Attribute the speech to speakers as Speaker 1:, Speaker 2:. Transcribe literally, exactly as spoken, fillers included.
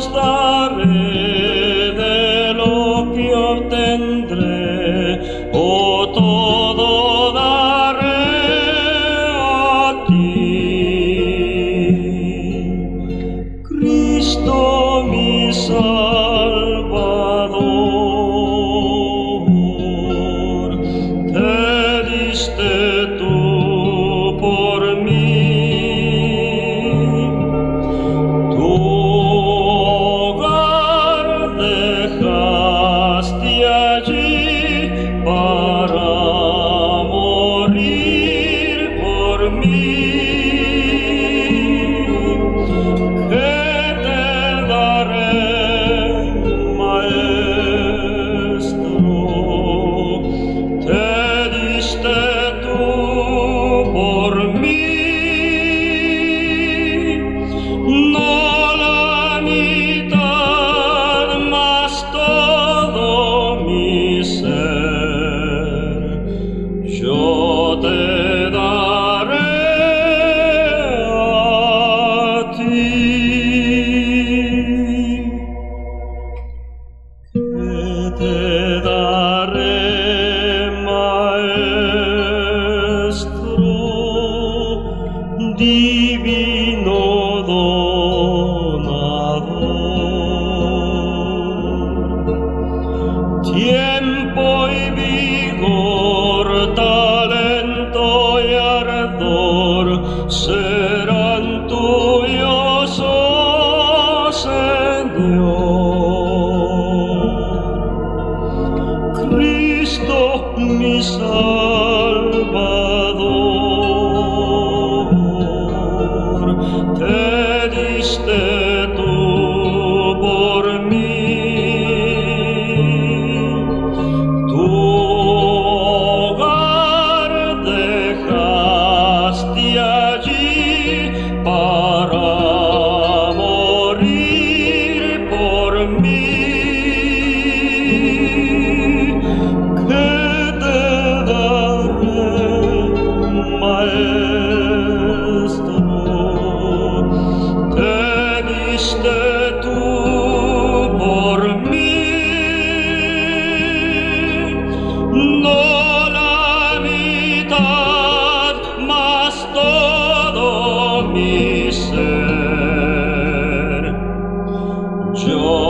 Speaker 1: os daré de lo que obtendré, oh, todo daré a ti. Cristo mi Salvador, te diste tú por mí. Tu hogar dejaste allí para morir por mí. ¿Qué te daré, Maestro? Te diste tú por mí. No la mitad, mas todo mi ser, yo te daré a ti. ¿Qué te daré, Maestro, divino donador? Tiempo y vigor, talento y ardor serán tuyos, oh Señor. Cristo mi Salvador, te diste tú por mí. Tu hogar dejaste allí para morir por mí. ¿Qué te daré, Maestro? Te diste tú por mí. No la mitad, mas todo mi ser, yo